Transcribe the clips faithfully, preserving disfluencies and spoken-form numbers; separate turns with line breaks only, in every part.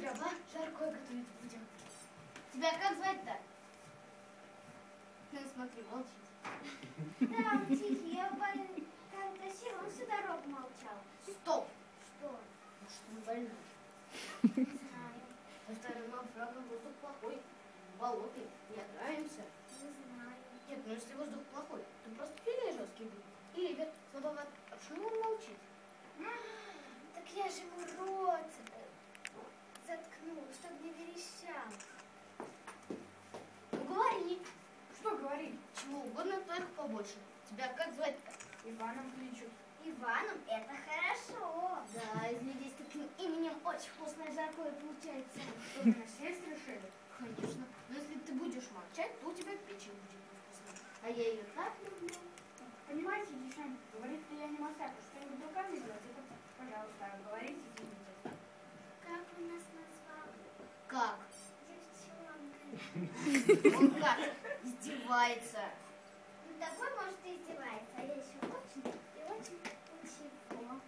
дрова жаркое готовить будем. Тебя как звать-то? Ну, смотри, молчит.
Да, он тихий, я больной. Там тащил, он всю дорогу молчал.
Стоп!
Что?
Может, мы больны?
Не знаю.
Со вторым оврагом воздух плохой. Болоты. Не отравимся.
Не знаю.
Нет, ну если воздух плохой, то просто пилей жесткий будет. Или ребят слабоват. А почему он молчит?
Так я же ему рот заткнула, чтобы не верещал.
Ну говори.
Что говорить?
Чего угодно, только побольше. Тебя как звать-то?
Иваном кличут.
Иваном это хорошо.
Да, из людей с таким именем очень вкусное жаркое получается.
Что, вы насесть решили?
Конечно. Но если ты будешь молчать, то у тебя печень будет невкусная. А я ее так люблю.
Понимаете, девчонки, говорит ли я не мастерка, что-нибудь руками сделать, это, пожалуйста, говорите, извините.
Как он нас назвал?
Как?
Девчонкой.
Он как? Издевается.
Ну, такой, может, и издевается, а я еще очень и очень ничего.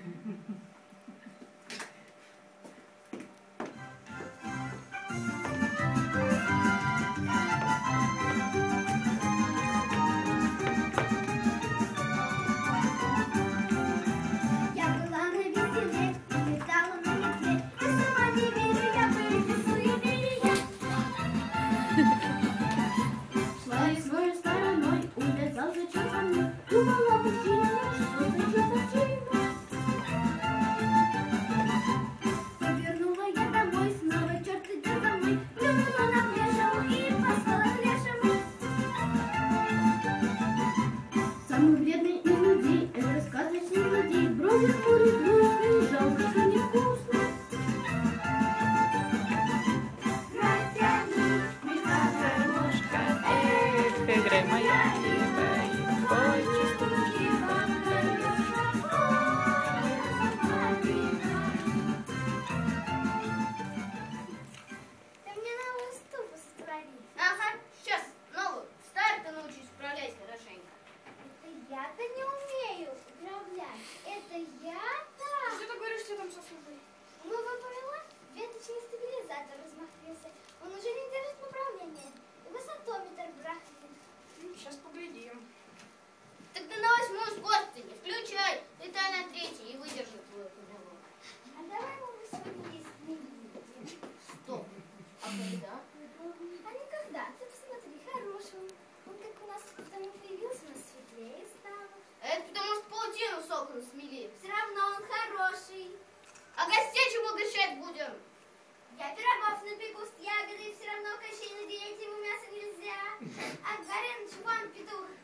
Я-то не умею управлять. Это я-то.
Что ты говоришь, что там со службой?
Ну, вы поняла? Веточный стабилизатор размахнулся. Он уже не держит направление. И высотометр брахнет.
Сейчас поглядим.
Так ты на восьмую скорость не включай. Летай на третий и выдержи твою голову.
А давай мы сегодня есть не видим.
Стоп. А когда?
А никогда. Ты посмотри, хороший он. Он как у нас потому появился, у нас светлее стало.
Это потому что паутину с окон смели.
Все равно он хороший.
А гостей чем угощать будем?
Я пирогов напеку с ягодой, все равно Кощей надеять ему мясо нельзя. А Горыныч вон петух